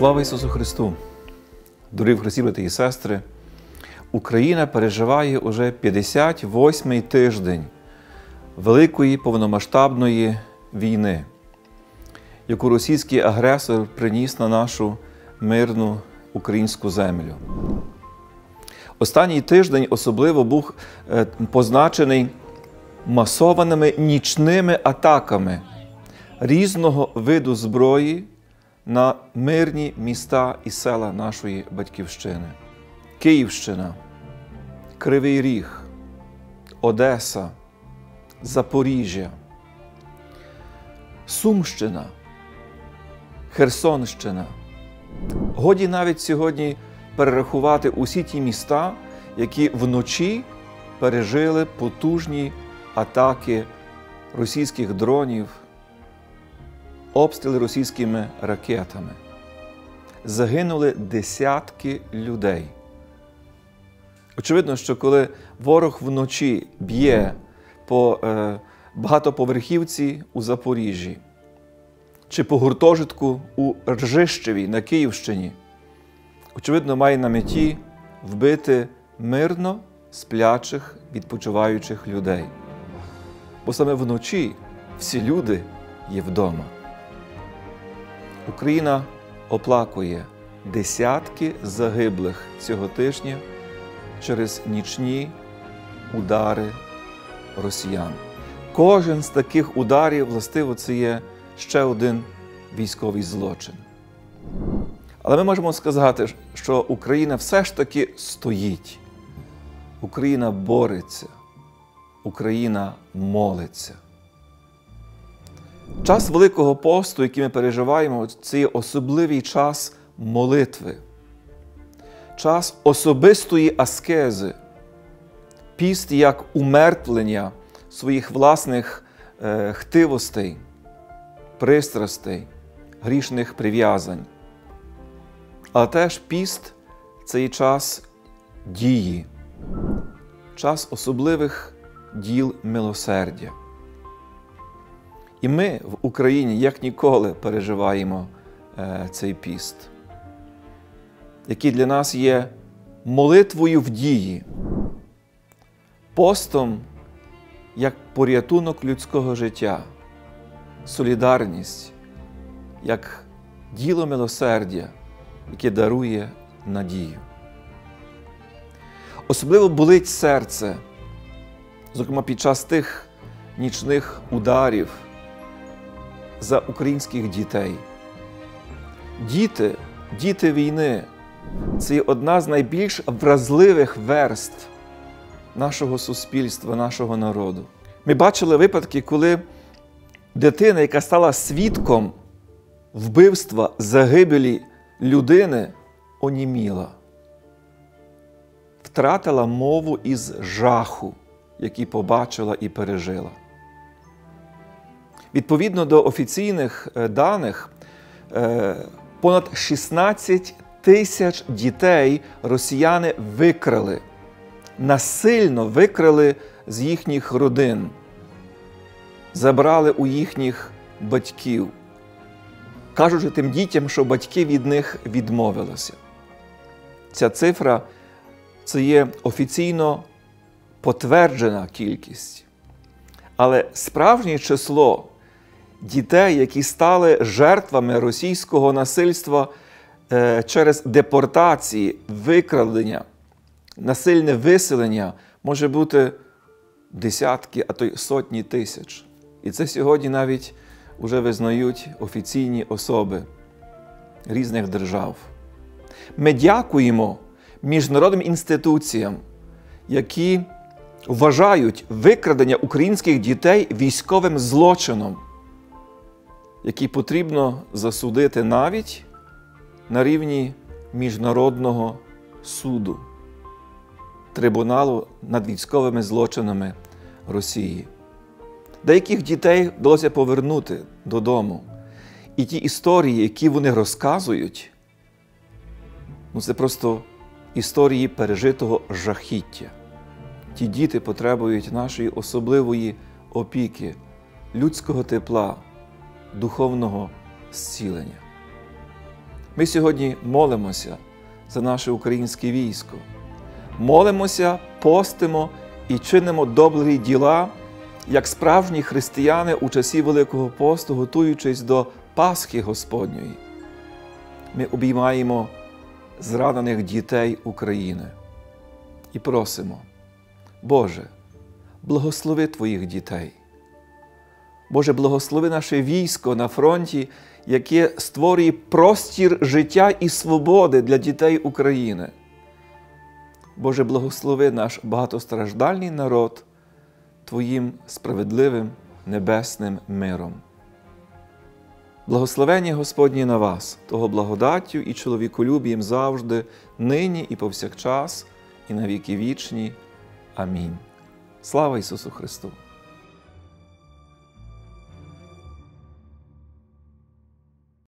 Слава Ісусу Христу! Дорогі Христі, брати і сестри! Україна переживає уже 58-й тиждень великої повномасштабної війни, яку російський агресор приніс на нашу мирну українську землю. Останній тиждень особливо був позначений масованими нічними атаками різного виду зброї на мирні міста і села нашої Батьківщини. Київщина, Кривий Ріг, Одеса, Запоріжжя, Сумщина, Херсонщина. Годі навіть сьогодні перерахувати усі ті міста, які вночі пережили потужні атаки російських дронів, обстріли російськими ракетами. Загинули десятки людей. Очевидно, що коли ворог вночі б'є по багатоповерхівці у Запоріжжі чи по гуртожитку у Ржищеві на Київщині, очевидно, має на меті вбити мирно сплячих, відпочиваючих людей. Бо саме вночі всі люди є вдома. Україна оплакує десятки загиблих цього тижня через нічні удари росіян. Кожен з таких ударів, властиво, це є ще один військовий злочин. Але ми можемо сказати, що Україна все ж таки стоїть. Україна бореться. Україна молиться. Час Великого посту, який ми переживаємо, це є особливий час молитви. Час особистої аскези. Піст як умертвлення своїх власних хтивостей, пристрастей, грішних прив'язань. Але теж піст – це є час дії, час особливих діл милосердя. І ми в Україні, як ніколи, переживаємо цей піст, який для нас є молитвою в дії, постом як порятунок людського життя, солідарність, як діло милосердя, яке дарує надію. Особливо болить серце, зокрема під час тих нічних ударів, за українських дітей. Діти війни – це є одна з найбільш вразливих верств нашого суспільства, нашого народу. Ми бачили випадки, коли дитина, яка стала свідком вбивства, загибелі людини, оніміла. Втратила мову із жаху, який побачила і пережила. Відповідно до офіційних даних, понад 16 тисяч дітей росіяни викрали, насильно викрали з їхніх родин, забрали у їхніх батьків, кажучи тим дітям, що батьки від них відмовилися. Ця цифра – це є офіційно потверджена кількість. Але справжнє число дітей, які стали жертвами російського насильства через депортації, викрадення, насильне виселення, може бути десятки, а то й сотні тисяч. І це сьогодні навіть вже визнають офіційні особи різних держав. Ми дякуємо міжнародним інституціям, які вважають викрадення українських дітей військовим злочином, який потрібно засудити навіть на рівні Міжнародного суду, трибуналу над військовими злочинами Росії. Деяких дітей вдалося повернути додому. І ті історії, які вони розказують, це просто історії пережитого жахіття. Ті діти потребують нашої особливої опіки, людського тепла, духовного зцілення. Ми сьогодні молимося за наше українське військо. Молимося, постимо і чинимо добрі діла, як справжні християни у часі Великого посту, готуючись до Пасхи Господньої. Ми обіймаємо зранених дітей України і просимо: Боже, благослови Твоїх дітей. Боже, благослови наше військо на фронті, яке створює простір життя і свободи для дітей України. Боже, благослови наш багатостраждальний народ Твоїм справедливим небесним миром. Благословення Господнє на вас, того благодаттю і чоловіколюбієм завжди, нині і повсякчас, і на віки вічні. Амінь. Слава Ісусу Христу!